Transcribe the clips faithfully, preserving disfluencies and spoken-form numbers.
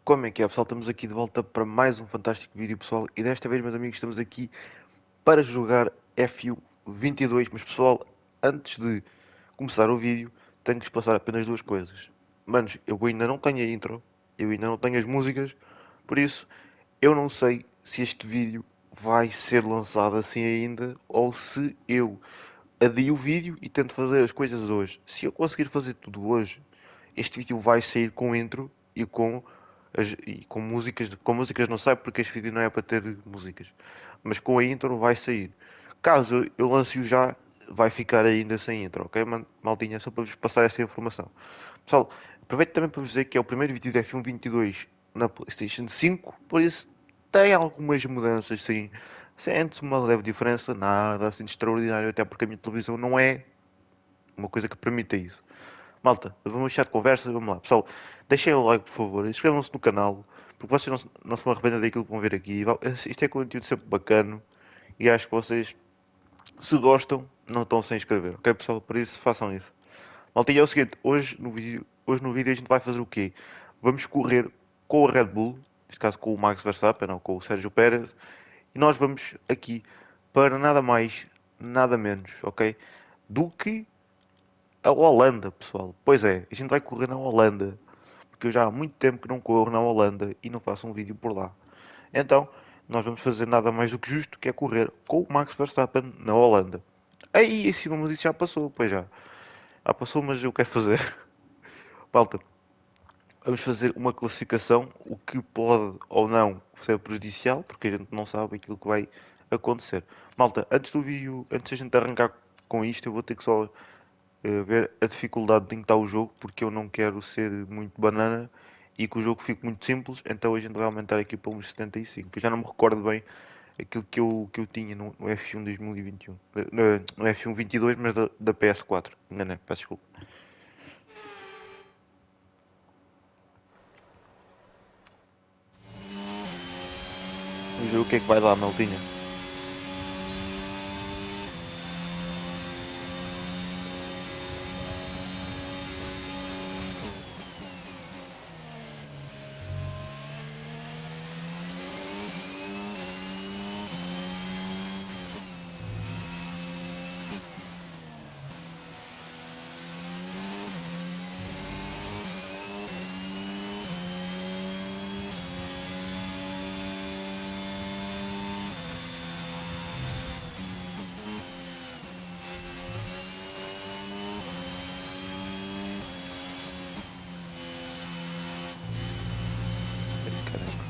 Como é que é, pessoal? Estamos aqui de volta para mais um fantástico vídeo, pessoal. E desta vez, meus amigos, estamos aqui para jogar F U vinte e dois. Mas, pessoal, antes de começar o vídeo, tenho que vos passar apenas duas coisas. Manos, eu ainda não tenho a intro, eu ainda não tenho as músicas, por isso, eu não sei se este vídeo vai ser lançado assim ainda, ou se eu adio o vídeo e tento fazer as coisas hoje. Se eu conseguir fazer tudo hoje, este vídeo vai sair com intro e com, as, e com músicas. Com músicas não sai porque este vídeo não é para ter músicas, mas com a intro vai sair. Caso eu lance-o já, vai ficar ainda sem intro, ok? Maldinha, só para vos passar esta informação. Pessoal, aproveito também para vos dizer que é o primeiro vídeo de F um vinte e dois na PlayStation cinco, por isso tem algumas mudanças, sim. Sente-se uma leve diferença, nada assim de extraordinário, até porque a minha televisão não é uma coisa que permita isso. Malta, vamos deixar de conversa, vamos lá. Pessoal, deixem o like, por favor, inscrevam-se no canal, porque vocês não, se- não se vão arrepender daquilo que vão ver aqui. Isto é conteúdo sempre bacana e acho que vocês, se gostam, não estão sem inscrever, ok, pessoal? Por isso, façam isso. Maltinha, é o seguinte, hoje no vídeo, hoje no vídeo a gente vai fazer o quê? Vamos correr com a Red Bull, neste caso com o Max Verstappen, ou com o Sérgio Pérez, e nós vamos aqui para nada mais, nada menos, ok? Do que a Holanda, pessoal. Pois é, a gente vai correr na Holanda, porque eu já há muito tempo que não corro na Holanda e não faço um vídeo por lá. Então, nós vamos fazer nada mais do que justo, que é correr com o Max Verstappen na Holanda. Aí, em cima, mas isso já passou, pois já. Já passou, mas eu quero fazer. Malta, vamos fazer uma classificação, o que pode ou não ser prejudicial, porque a gente não sabe aquilo que vai acontecer. Malta, antes do vídeo, antes de a gente arrancar com isto, eu vou ter que só eh, ver a dificuldade de está o jogo, porque eu não quero ser muito banana e que o jogo fique muito simples, então a gente vai aumentar aqui para uns setenta e cinco. Eu já não me recordo bem aquilo que eu, que eu tinha no, no F um dois mil e vinte e um, eh, no, no F um vinte e dois, mas da, da P S quatro. Enganei, peço desculpa. Vamos ver o que é que vai dar, Maltinha. Caramba.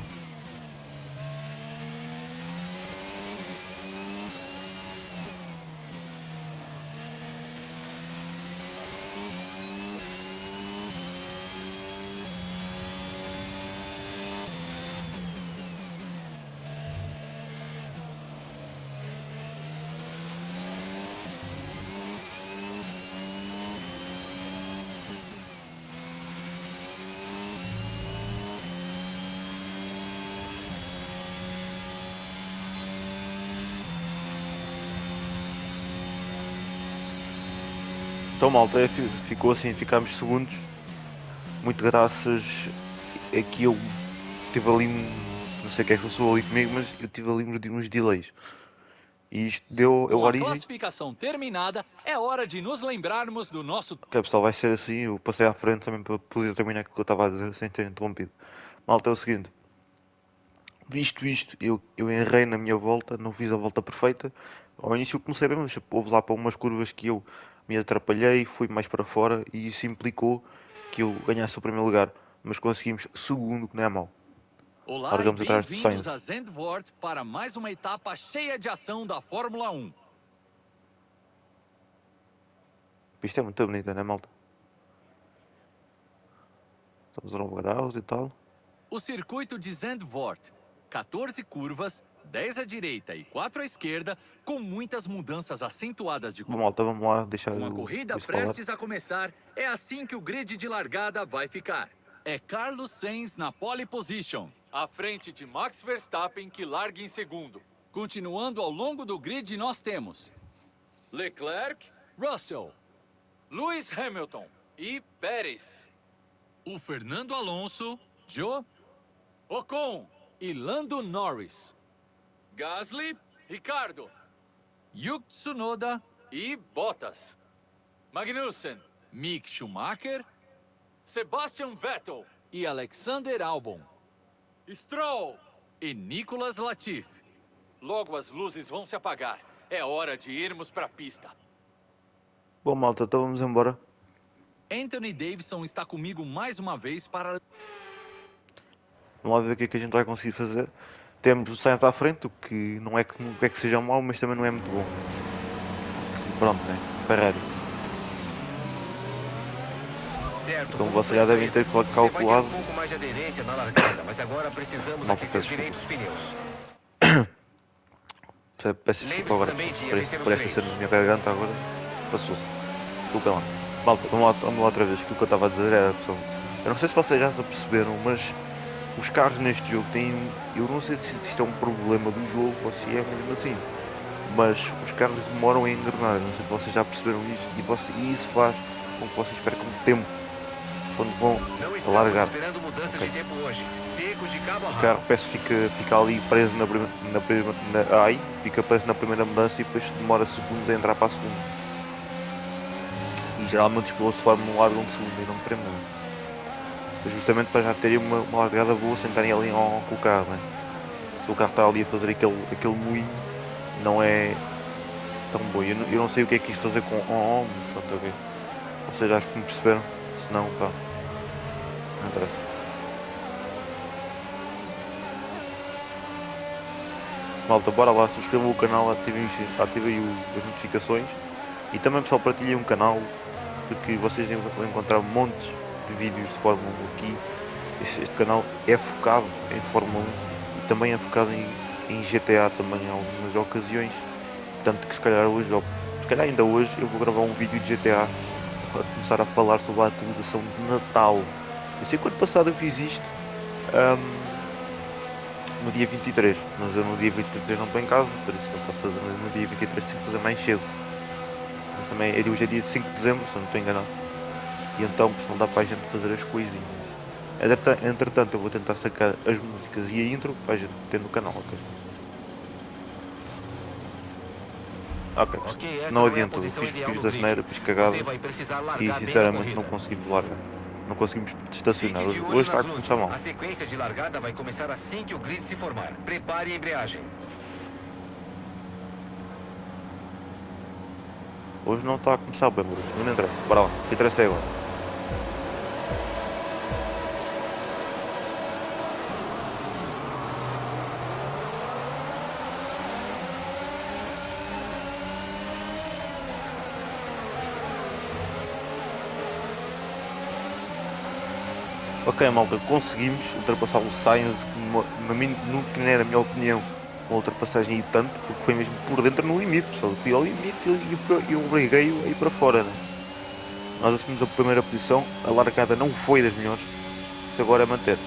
Então, malta, é, ficou assim, ficámos segundos. Muito graças a que eu tive ali, um- não sei o que é que se passou ali comigo, mas eu tive ali uns, uns delays. E isto deu a Com a origem. classificação terminada, é hora de nos lembrarmos do nosso. Ok, pessoal, vai ser assim. Eu passei à frente também para poder terminar aquilo que eu estava a dizer sem ter interrompido. Malta, é o seguinte: visto isto, eu, eu errei na minha volta, não fiz a volta perfeita. Ao início eu comecei bem, mas houve lá para umas curvas que eu me atrapalhei, fui mais para fora e isso implicou que eu ganhasse o primeiro lugar. Mas conseguimos segundo, que não é mau. Olá e Largamos atrás do bem-vindos Sainz. a Zandvoort para mais uma etapa cheia de ação da Fórmula um. Isto é muito bonito, não é, malta? Estamos a nove graus e tal. O circuito de Zandvoort, quatorze curvas, dez à direita e quatro à esquerda, com muitas mudanças acentuadas de. Bom, malta, vamos lá deixar Com a o, corrida isso falar. prestes a começar, é assim que o grid de largada vai ficar. É Carlos Sainz na pole position, à frente de Max Verstappen, que larga em segundo. Continuando ao longo do grid, nós temos Leclerc, Russell, Lewis Hamilton e Pérez. O Fernando Alonso, Joe, Ocon e Lando Norris. Gasly, Ricardo. Yuki Tsunoda e Bottas. Magnussen, Mick Schumacher, Sebastian Vettel e Alexander Albon. Stroll e Nicolas Latifi. Logo as luzes vão se apagar. É hora de irmos para a pista. Bom, malta, então vamos embora. Anthony Davidson está comigo mais uma vez para... Vamos lá ver o que é que a gente vai conseguir fazer. Temos o Sainz à frente, o que não é que, não é que seja mau, mas também não é muito bom. Pronto, né? Ferrari. Certo, Como vocês já devem ter calculado. Você vai ter um pouco mais de aderência na largada, mas agora precisamos aquecer direito os pneus. Peço desculpa agora por, por esta cena na minha garganta agora. Passou-se. Desculpa lá. Malta, vamos lá, vamos lá outra vez. Aquilo que eu estava a dizer era, pessoal. Eu não sei se vocês já se perceberam, mas os carros neste jogo têm. Eu não sei se isto é um problema do jogo ou se é mesmo assim. Mas os carros demoram a engrenar. Não sei se vocês já perceberam isso. E, você, e isso faz com que vocês percam tempo quando vão não a largar. Esperando mudança Okay. de tempo hoje. Seco de cabo a rabo. O carro parece que fica, fica ali preso na primeira. Na, prima, na, ai, fica preso na primeira mudança e depois demora segundos a entrar para a segunda. E geralmente os pilotos de Fórmula um largam de segunda e não de primeira. Justamente para já terem uma, uma largada boa sem estarem ali on, com o carro. Né? Se o carro está ali a fazer aquele, aquele moinho, não é tão bom. Eu não, eu não sei o que é que quis fazer com on, on, mas pronto, ok. Vocês acho que me perceberam. Se não, pá, não interessa. Malta, bora lá, subscrevam o canal, ativem, ativem as notificações e também, pessoal, partilhem um canal porque vocês vão encontrar montes de vídeos de Fórmula um aqui. Este, este canal é focado em Fórmula um e também é focado em, em G T A também em algumas ocasiões, tanto que se calhar hoje, ou, se calhar ainda hoje, eu vou gravar um vídeo de G T A para começar a falar sobre a atualização de Natal. Eu sei que ano passado eu fiz isto. Um, no dia vinte e três, mas eu no dia vinte e três não estou em casa, por isso não posso fazer no dia vinte e três, tenho que fazer mais cedo. Mas também é hoje é dia cinco de dezembro, se eu não estou enganado. E então não dá para a gente fazer as coisinhas. Entretanto eu vou tentar sacar as músicas e a intro para a gente ter no canal, ok? Ok, okay, não adianta, eu fiz, fiz da asneira, fiz cagada e sinceramente não conseguimos largar. Não conseguimos estacionar. Hoje, hoje está a começar mal. A sequência de largada vai começar assim que o grid se formar. Prepare a embreagem. Hoje não está a começar bem, Bruno. Não interessa. Bora lá. O que interessa é agora. Ok, malta, conseguimos ultrapassar o Sainz, que na minha, na minha opinião, uma ultrapassagem e tanto, porque foi mesmo por dentro no limite, pessoal. Eu fui ao limite e eu, eu obriguei-o a ir para fora, né? Nós assumimos a primeira posição, a largada não foi das melhores, isso agora é manter.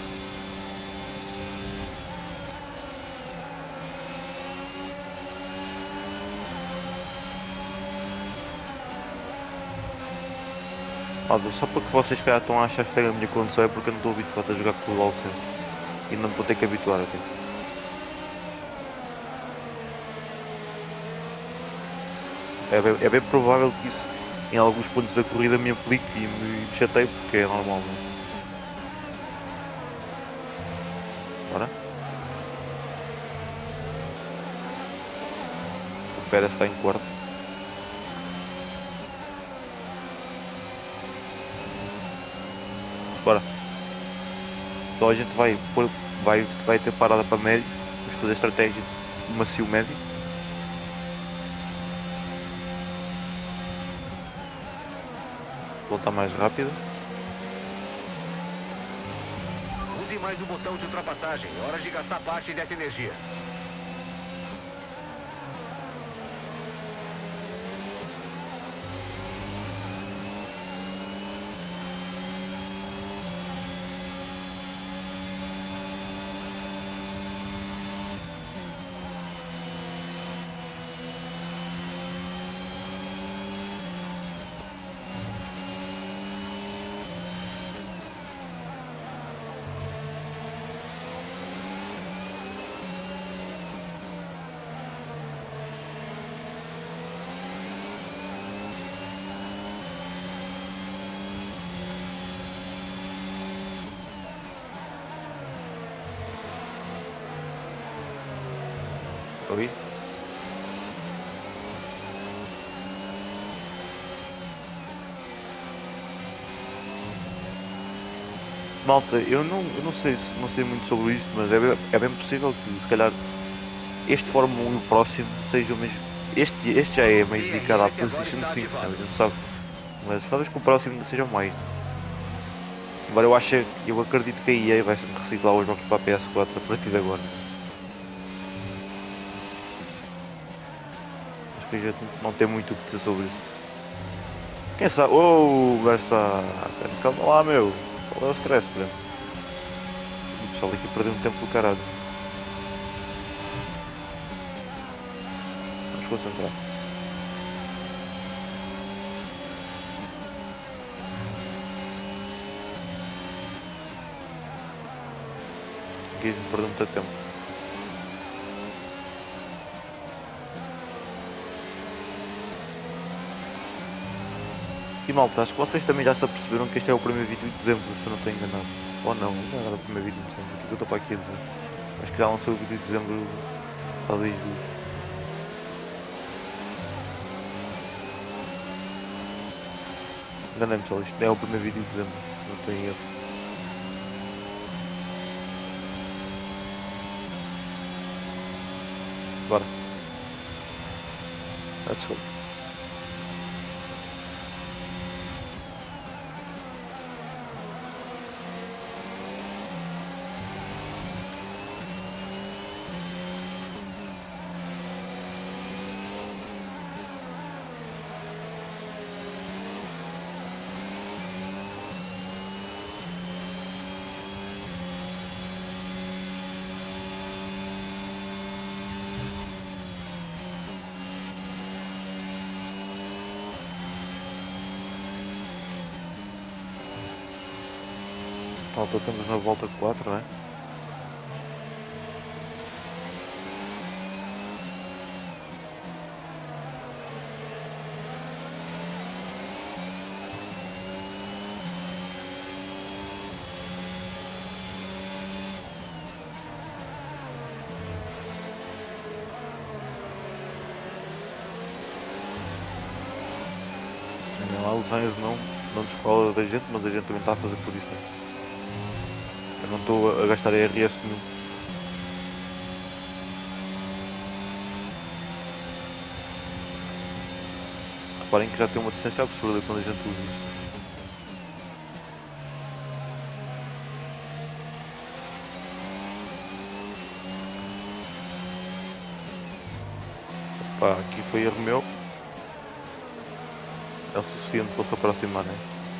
Só porque vocês cá estão a achar que tem a minha condição é porque eu não estou habituado a jogar com o DualSense e não vou ter que habituar aqui. É bem, é bem provável que isso em alguns pontos da corrida me aplique e me chateie porque é normal, não é? Bora? O Pérez está em quarto. Bora. Então a gente vai, pôr, vai, vai ter parada para médio. Vamos fazer estratégia de macio médio. Voltar mais rápido. Use mais o botão de ultrapassagem. É hora de gastar parte dessa energia. Oi? Malta, eu não, eu não sei se não sei muito sobre isto, mas é, bem- é bem possível que se calhar este Fórmula um e o próximo seja o mesmo. Este, este já é meio dedicado à D R S agora PlayStation está cinco, né? A ativado. gente sabe. Mas talvez que o próximo ainda seja mais. Embora eu ache, eu acredito que a E A vai sempre reciclar os jogos para a P S quatro a partir de agora. Acho que a gente não tem muito o que dizer sobre isso. Quem sabe? Oh, o gajo está. Calma lá, meu. Qual é o stress, primo? O pessoal aqui perdeu um tempo do caralho. Vamos concentrar. Aqui perdeu muito tempo. E malta, acho que vocês também já se aperceberam que este é o primeiro vídeo de dezembro, se eu não estou enganado. Ou não, não era o primeiro vídeo de dezembro, o que eu estou para aqui a dizer? Acho que já lançou o vídeo de dezembro há dois dias. Enganei-me, pessoal, isto não é o primeiro vídeo de dezembro, não tem erro. Bora. Let's go. Malta, estamos na volta quatro, não é? Olha lá, os Sainz não, não descola da gente, mas a gente também está a fazer por isso. Né? Eu não estou a gastar R S nenhum. Reparem que já tem uma distância absurda quando a gente usa isto. Pá, aqui foi erro meu. É o suficiente para se aproximar, né?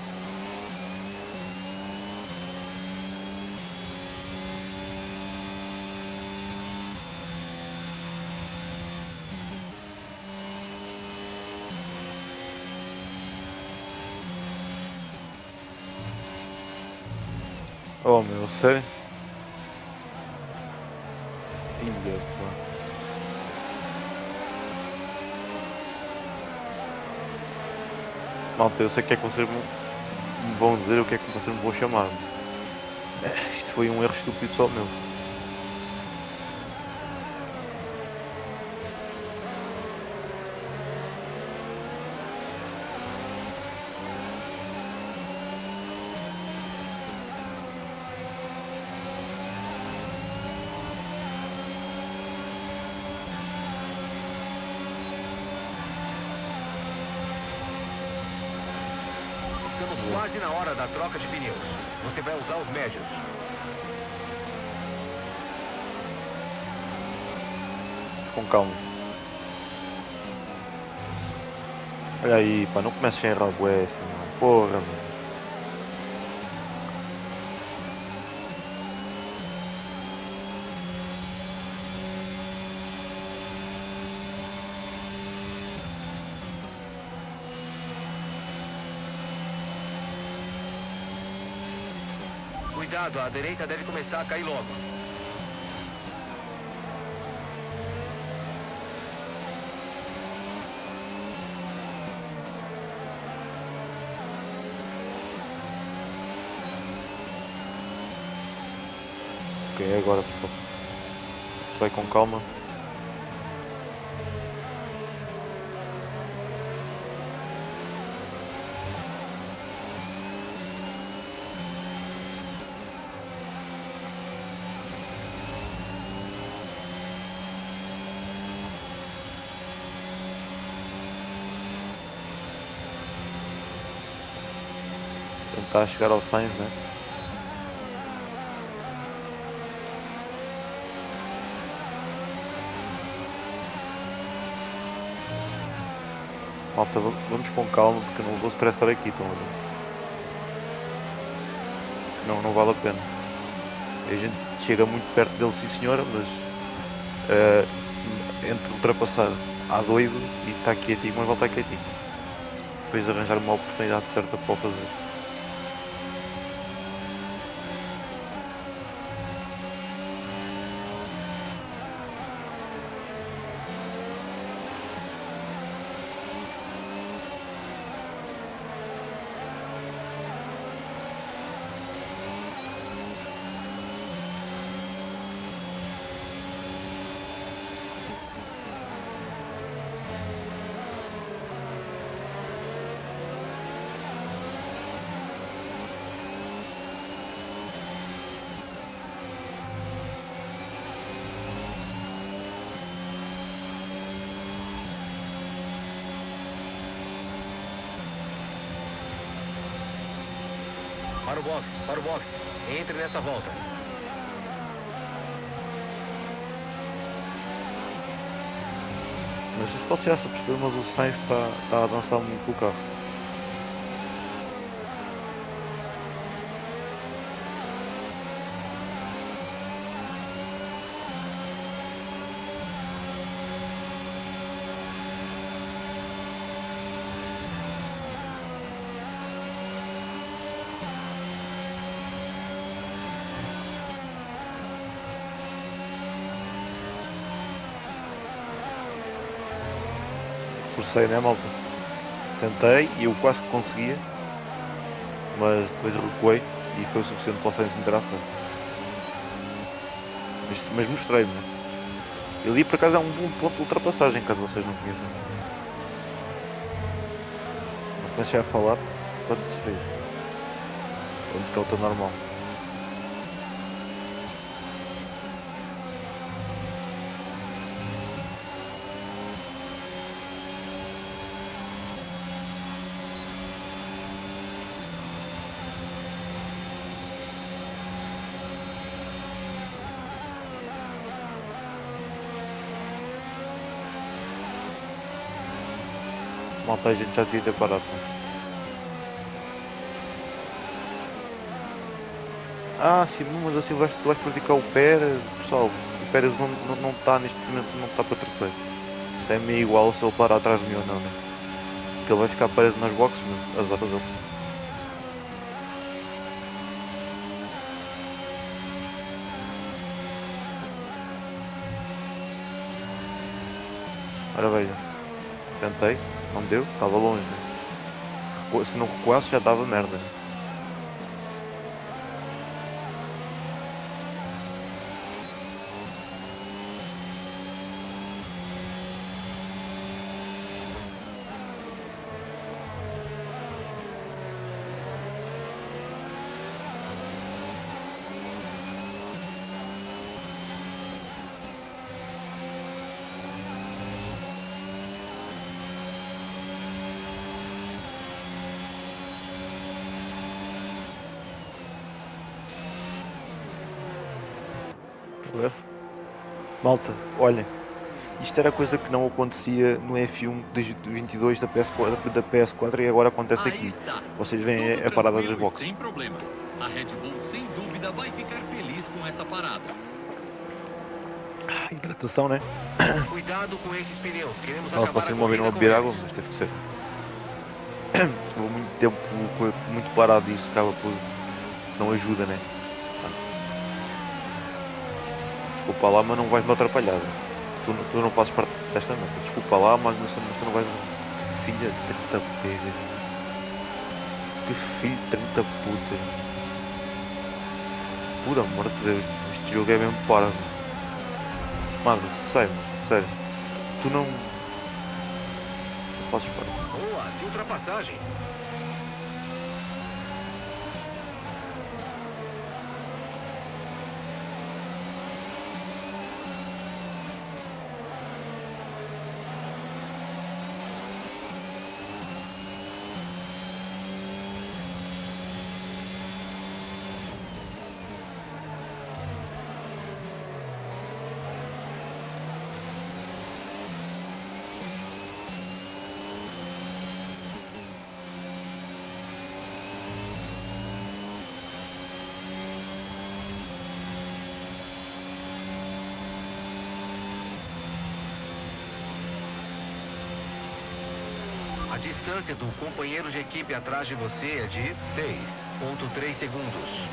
Oh meu, sério? Ia, pá. Malta, eu sei o que é que vocês me me vão dizer, o que é que vocês me vão chamar. É, isto foi um erro estúpido só meu. Estamos quase na hora da troca de pneus. Você vai usar os médios. Com calma. Olha aí, pá, não comeces a errar bué assim, não. Porra, mano. Cuidado, a aderência deve começar a cair logo. Ok, agora pessoal. Vai com calma. está a chegar ao Sainz, né? Malta, vamos com calma porque eu não vou estressar aqui, estão a ver? Senão não vale a pena. A gente chega muito perto dele, sim senhora, mas uh, entre ultrapassar à doido e está quietinho, mas volta quietinho. Depois de arranjar uma oportunidade certa para o fazer. Para o box, para o box. Entre nessa volta. Mas se você já se perceber, mas o Sainz está, está a avançar muito com o carro. Forcei, né, malta? Tentei e eu quase que conseguia, mas depois recuei e foi o suficiente para o Sainz meter à frente. Mas, mas mostrei-me, né? Ali por acaso é um bom ponto de ultrapassagem, caso vocês não conheçam. Não comecei a falar, pode dizer. Onde que ele está normal. Malta, a gente já devia ter parado. Ah, sim, mas assim vais, tu vais praticar o Pérez, pessoal. O Pérez não está não, não tá neste momento, não está para terceiro. Isto é meio igual se ele parar atrás de mim ou não, né? Porque ele vai ficar preso nas boxes, mas azar dele. Ora veja, tentei, não deu, estava longe, né? Se não recuasse já dava merda, né? Ver? Malta, olhem, isto era coisa que não acontecia no F um de vinte e dois da P S quatro, da P S quatro e agora acontece Aí aqui. está. Vocês veem Tudo a parada das tranquilo e boxes. sem problemas. A Red Bull sem dúvida vai ficar feliz com essa parada. Ah, hidratação, né? Cuidado com esses pneus. Queremos Elas acabar a vocês me ouviram a corrida beber com água, eles. mas teve que ser. Vou muito tempo muito parado e isso acaba por não ajuda, né? Desculpa lá, mas não vais me atrapalhar. Tu, tu não fazes parte desta merda. Desculpa lá, mas você, você não vais. Filha de trinta pega. Que filho de trinta puta. Por amor de Deus, este jogo é mesmo parado. Mano, sério, sério. Tu não. Não fazes parte. Boa, que ultrapassagem. A distância do companheiro de equipe atrás de você é de seis ponto três segundos.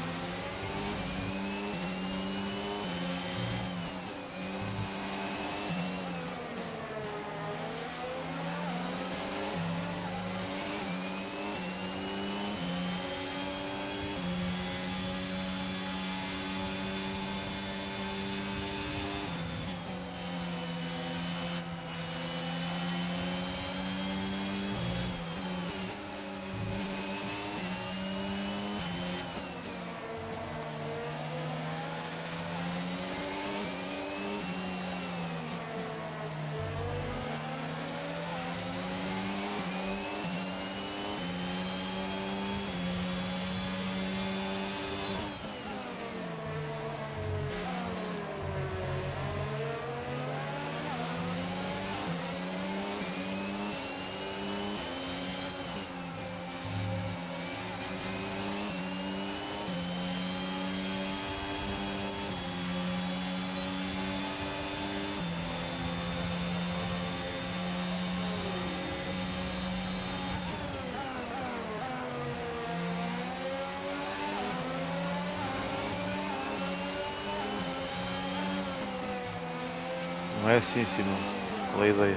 Não é assim, Simão. Qual é a ideia?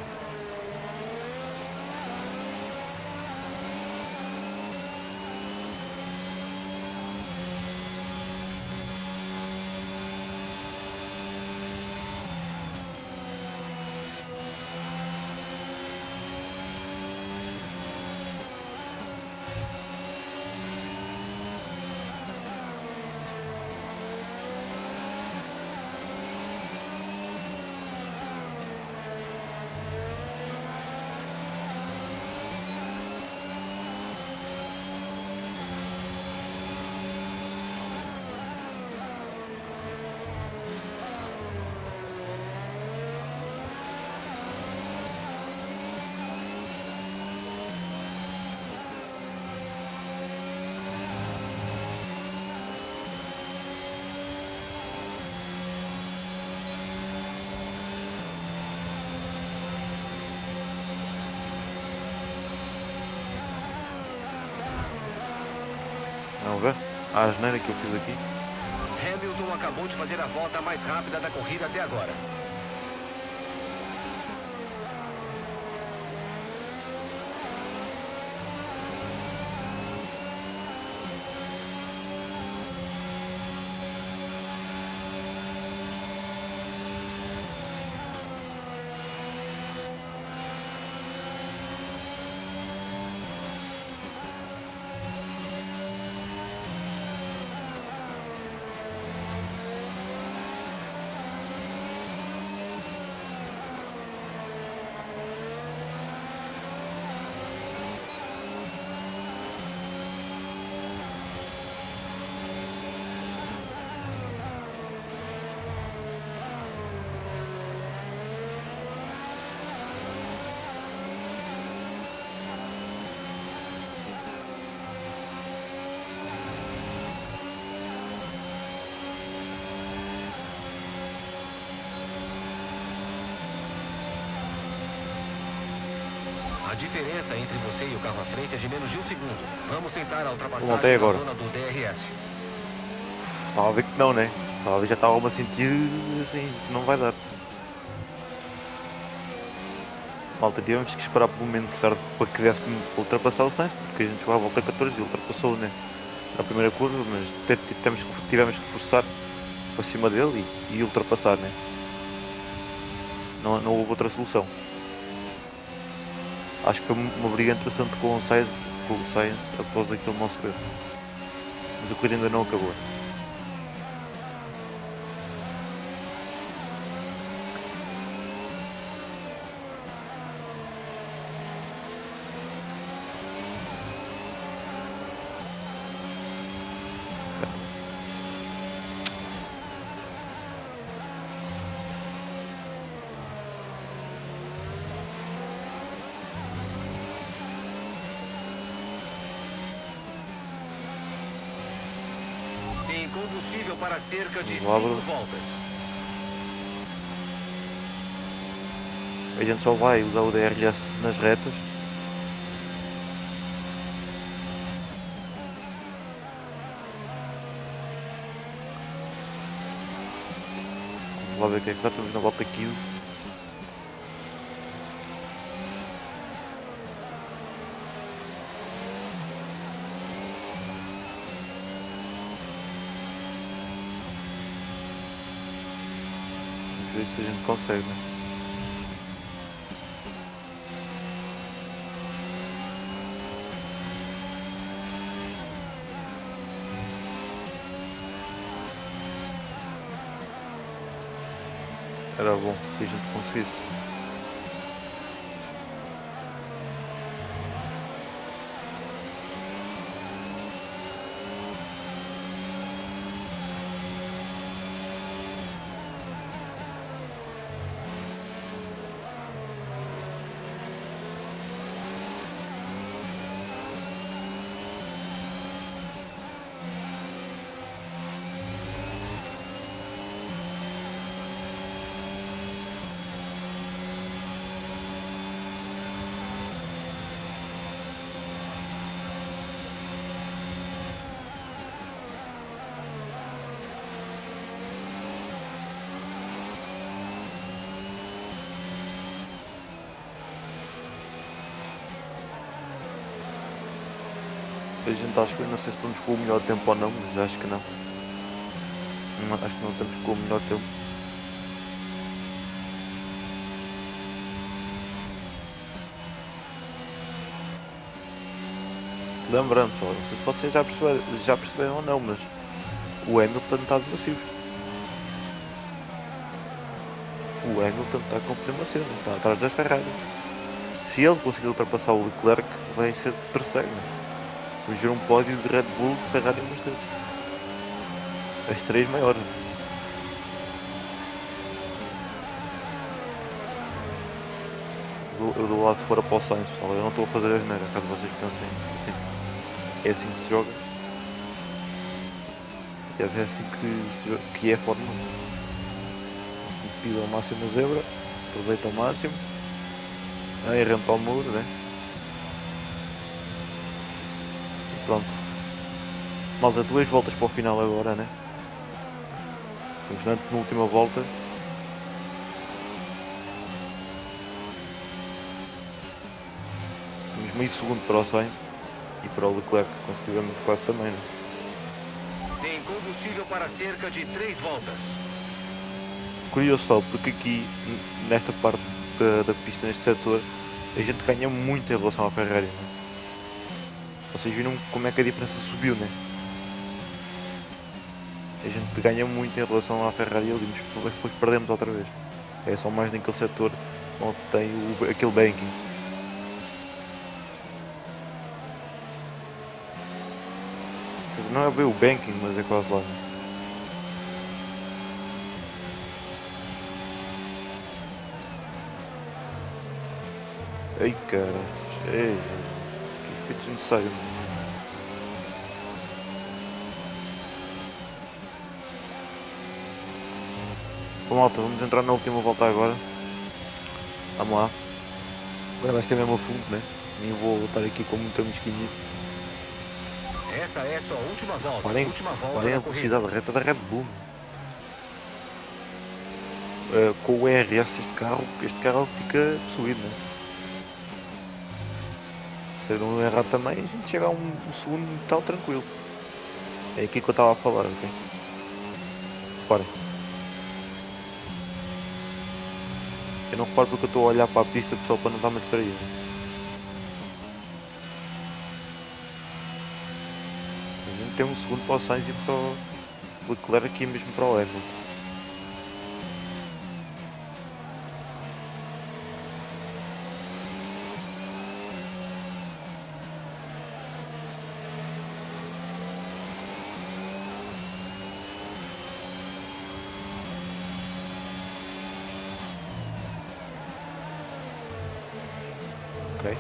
Vamos ver? A asneira que eu fiz aqui. Hamilton acabou de fazer a volta mais rápida da corrida até agora. A diferença entre você e o carro à frente é de menos de um segundo. Vamos tentar a ultrapassagem na agora. zona do D R S. Estava a ver que não, né? Estava a ver, já estava a sentir assim, não vai dar. Malta, tivemos que esperar pelo momento certo para que desse para ultrapassar o Sainz, porque a gente chegou à volta catorze e ultrapassou, né? Na primeira curva, mas tivemos que, tivemos que forçar para cima dele e, e ultrapassar, né? Não, não houve outra solução. Acho que foi uma briga interessante com o Sainz, com o Sainz após aquele nosso erro. Mas a corrida ainda não acabou. Tem combustível para cerca de Vamos lá, cinco Bruno. voltas. A gente só vai usar o D R S nas retas lá ver o que é que dá, estamos na volta quinze. Vamos ver se a gente consegue, né? Era bom que a gente conseguisse. A gente acho que não sei se estamos com o melhor tempo ou não, mas acho que não. não acho que não estamos com o melhor tempo. Lembrando, só, não sei se vocês já perceberam, já perceberam ou não, mas o Hamilton está de macio. O Hamilton está com primacema, está atrás das Ferrari. Se ele conseguir ultrapassar o Leclerc, vai ser terceiro. Vamos ver um pódio de Red Bull, Ferrari e Mercedes. As três maiores. Eu, eu do lado de fora para o Sainz, pessoal. Eu não estou a fazer a geneira, caso vocês pensem assim. É assim que se joga. E é assim que, se joga, que é a Fórmula um. Pisa ao máximo a zebra, aproveita ao máximo. Aí renta ao muro, né? E pronto. Malta, duas voltas para o final agora, né? Estamos na última volta. Temos meio segundo para o Sainz e para o Leclerc, consecutivamente quase também, né? Tem combustível para cerca de três voltas. Curioso só, porque aqui nesta parte da, da pista, neste setor, a gente ganha muito em relação à Ferrari, né? Vocês viram como é que a diferença subiu, né? A gente ganha muito em relação à Ferrari ali, mas depois perdemos outra vez. É só mais naquele setor onde tem o, aquele banking. Não é bem o banking, mas é quase lá, né? Ai cara, ei, que desnecessário. Bom malta, vamos entrar na última volta agora. Vamos lá. Agora vai ser mesmo a fundo, né? Nem vou voltar aqui com muita mesquinice. Essa é sua última volta. Parem, última volta parem a da corrida. velocidade reta da Red Bull. Uh, com o R S este carro, este carro fica possuído, né? Se não errar também, a gente chega a um, um segundo tal tranquilo. É aqui que eu estava a falar, ok? Reparem. Eu não reparo porque eu estou a olhar para a pista só para não estar-me a distrair. A gente tem um segundo para o Sainz e para o Leclerc aqui mesmo para o Hamilton. Ok.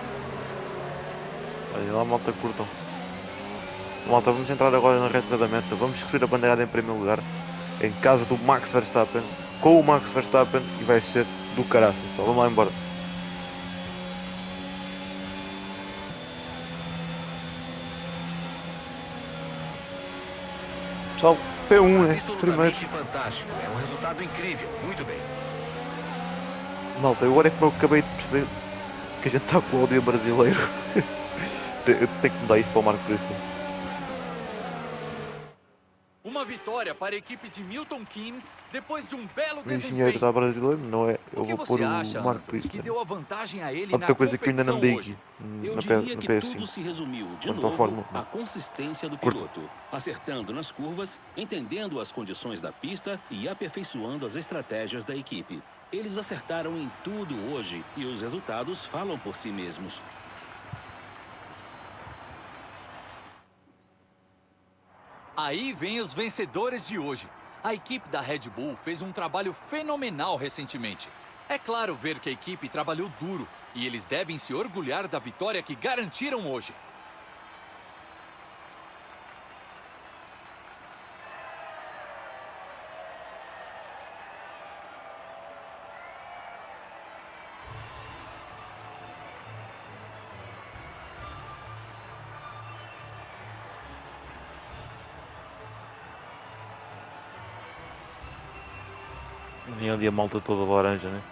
Olha lá, malta, curtam. Malta, vamos entrar agora na reta da meta. Vamos receber a bandeirada em primeiro lugar, em casa do Max Verstappen, com o Max Verstappen, e vai ser do caraças. Então vamos lá embora. Pessoal, P um, né? Primeiro. Absolutamente fantástico. É um resultado incrível. Muito bem. Malta, agora é que eu acabei de perceber que a gente está com o áudio brasileiro. Eu tenho que mudar isso para o Marco por isso. Uma vitória para a equipe de Milton Keynes depois de um belo O engenheiro desempenho. está brasileiro, não é? Eu O que vou você pôr acha, o Marco por Anthony, isso. que Né? deu a vantagem a ele Há na muita coisa que eu ainda não competição dei hoje? aqui. Eu Na diria P- que na P S tudo cinco. se resumiu, de Quanto à novo, Fórmula à um. consistência do Curto. piloto, acertando nas curvas, entendendo as condições da pista e aperfeiçoando as estratégias da equipe. Eles acertaram em tudo hoje e os resultados falam por si mesmos. Aí vem os vencedores de hoje. A equipe da Red Bull fez um trabalho fenomenal recentemente. É claro ver que a equipe trabalhou duro e eles devem se orgulhar da vitória que garantiram hoje. E ali a malta toda laranja, né?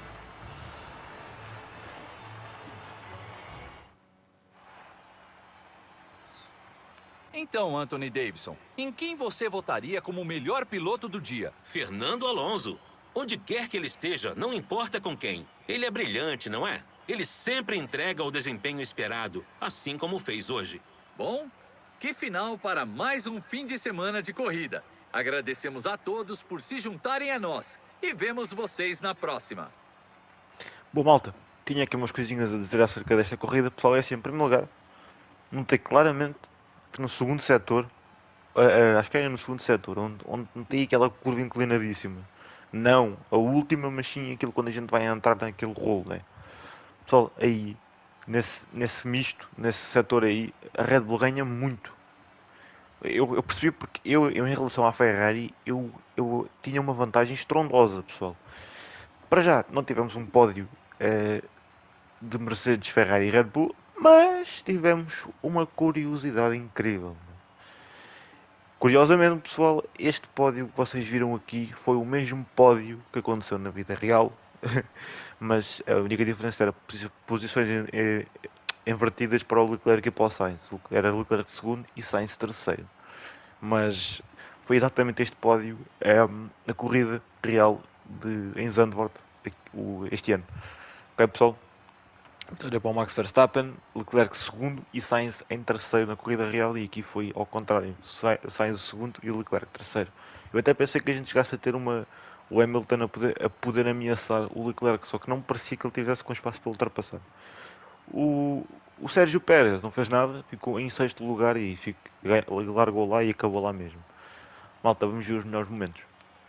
Então, Anthony Davidson, em quem você votaria como o melhor piloto do dia? Fernando Alonso. Onde quer que ele esteja, não importa com quem. Ele é brilhante, não é? Ele sempre entrega o desempenho esperado, assim como fez hoje. Bom, que final para mais um fim de semana de corrida. Agradecemos a todos por se juntarem a nós e vemos vocês na próxima. Bom, malta, tinha aqui umas coisinhas a dizer acerca desta corrida. Pessoal, é assim, em primeiro lugar, notei claramente que no segundo setor, uh, uh, acho que era no segundo setor, onde, onde notei aquela curva inclinadíssima. Não, a última, mas sim aquilo quando a gente vai entrar naquele rolo, né? Pessoal, aí, nesse, nesse misto, nesse setor aí, a Red Bull ganha muito. Eu, eu percebi porque eu, eu, em relação à Ferrari, eu, eu tinha uma vantagem estrondosa, pessoal. Para já, não tivemos um pódio uh, de Mercedes, Ferrari e Red Bull, mas tivemos uma curiosidade incrível. Curiosamente, pessoal, este pódio que vocês viram aqui foi o mesmo pódio que aconteceu na vida real, mas a única diferença era posições invertidas para o Leclerc e para o Sainz. Era Leclerc segundo e Sainz terceiro. Mas foi exatamente este pódio um, na corrida real de, em Zandvoort este ano. Ok, pessoal? Vitória para o Max Verstappen, Leclerc segundo e Sainz em terceiro na corrida real, e aqui foi ao contrário, Sainz segundo e Leclerc terceiro. Eu até pensei que a gente chegasse a ter uma, o Hamilton a poder, a poder ameaçar o Leclerc, só que não parecia que ele tivesse com espaço para ultrapassar. O, o Sérgio Pérez não fez nada, ficou em sexto lugar e fico, largou lá e acabou lá mesmo. Malta, vamos ver os melhores momentos.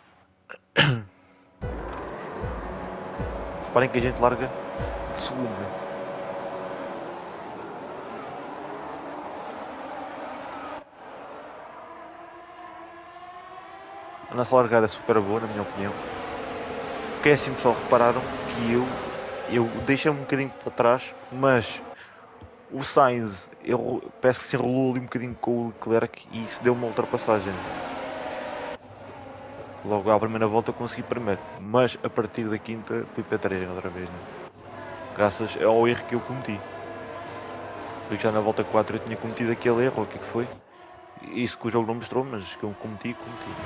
Reparem que a gente larga de segundo, né? A nossa largada é super boa, na minha opinião. Porque é assim, pessoal, repararam que eu, eu deixei-me um bocadinho para trás, mas o Sainz, eu peço que se enrolou ali um bocadinho com o Leclerc e se deu uma ultrapassagem. Logo à primeira volta eu consegui primeiro, mas a partir da quinta fui para trás outra vez, né? Graças ao erro que eu cometi. Porque já na volta quatro eu tinha cometido aquele erro, o que é que foi? Isso que o jogo não mostrou, mas que eu cometi, cometi.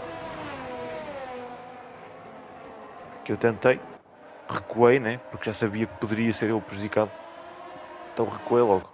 Que eu tentei, recuei, né? Porque já sabia que poderia ser eu prejudicado. Então recuei logo.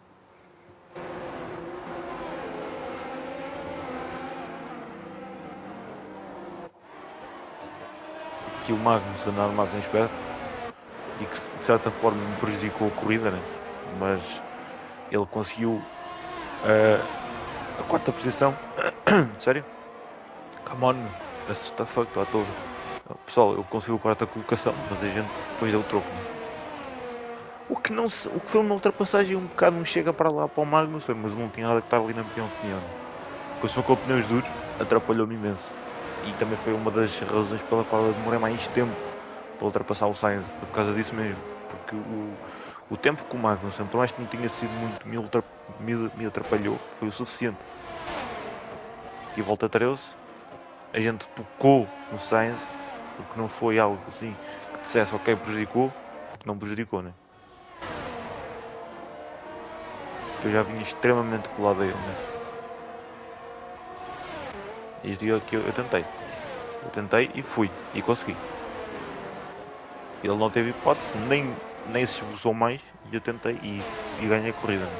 Aqui o Magnus andar mais em esperto e que de certa forma me prejudicou a corrida, né? Mas ele conseguiu uh, a quarta posição. Sério? Come on, that's the fuck, estou à toa. Pessoal, ele conseguiu a quarta colocação, mas a gente depois deu o troco. Né? O que não se, o que foi uma ultrapassagem um bocado não chega para lá para o Magnus, mas não tinha nada que estar ali na minha opinião. Depois foi com pneus duros, atrapalhou-me imenso. E também foi uma das razões pela qual eu demorei mais tempo para ultrapassar o Sainz, por causa disso mesmo. Porque o, o tempo que o Magnus, por mais que não tinha sido muito, me, ultra, me, me atrapalhou, foi o suficiente. E volta treze, a gente tocou no Sainz, porque não foi algo assim que dissesse ok, prejudicou, porque não prejudicou, né? Eu já vinha extremamente colado a ele, né? E eu, eu, eu tentei, eu tentei e fui, e consegui. Ele não teve hipótese, nem, nem se esforçou mais, e eu tentei e, e ganhei a corrida, né?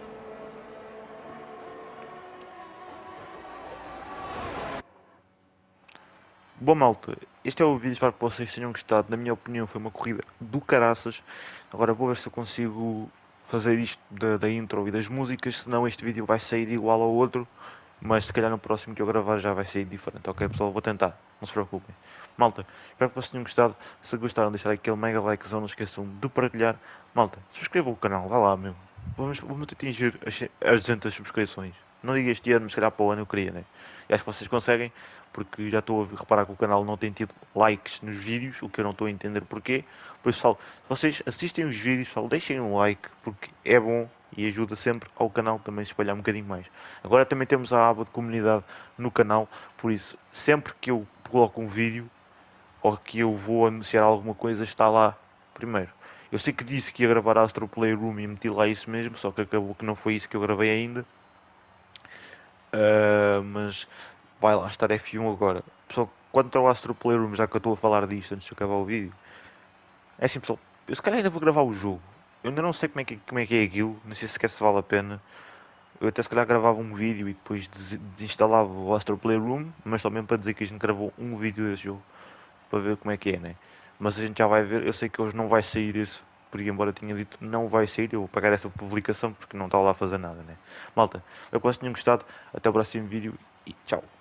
Bom malta, este é o vídeo, espero que vocês tenham gostado. Na minha opinião foi uma corrida do caraças. Agora vou ver se eu consigo fazer isto da, da intro e das músicas, senão este vídeo vai sair igual ao outro. Mas se calhar no próximo que eu gravar já vai sair diferente, ok pessoal? Vou tentar, não se preocupem. Malta, espero que vocês tenham gostado. Se gostaram, deixar aquele mega likezão, não esqueçam de partilhar. Malta, subscrevam o canal, vá lá meu. Vamos, vamos atingir as, as duzentas subscrições. Não digo este ano, mas se calhar para o ano eu queria, né? E acho que vocês conseguem, porque já estou a reparar que o canal não tem tido likes nos vídeos, o que eu não estou a entender porquê. Por isso, pessoal, se vocês assistem os vídeos, pessoal, deixem um like, porque é bom e ajuda sempre ao canal também se espalhar um bocadinho mais. Agora também temos a aba de comunidade no canal, por isso, sempre que eu coloco um vídeo ou que eu vou anunciar alguma coisa, está lá primeiro. Eu sei que disse que ia gravar a Astro Playroom e meti lá isso mesmo, só que acabou que não foi isso que eu gravei ainda. Uh, mas vai lá estar F um agora. Pessoal, quanto ao Astro Playroom, já que eu estou a falar disto antes de acabar o vídeo, é assim pessoal, eu se calhar ainda vou gravar o jogo. Eu ainda não sei como é que, como é, que é aquilo, não sei se sequer se vale a pena. Eu até se calhar gravava um vídeo e depois desinstalava o Astro Playroom, mas só mesmo para dizer que a gente gravou um vídeo desse jogo, para ver como é que é, né? Mas a gente já vai ver, eu sei que hoje não vai sair esse, porque embora tinha dito não vai sair, eu vou pagar essa publicação porque não está lá a fazer nada, né? Malta, eu espero que vocês tenham gostado, até o próximo vídeo e tchau.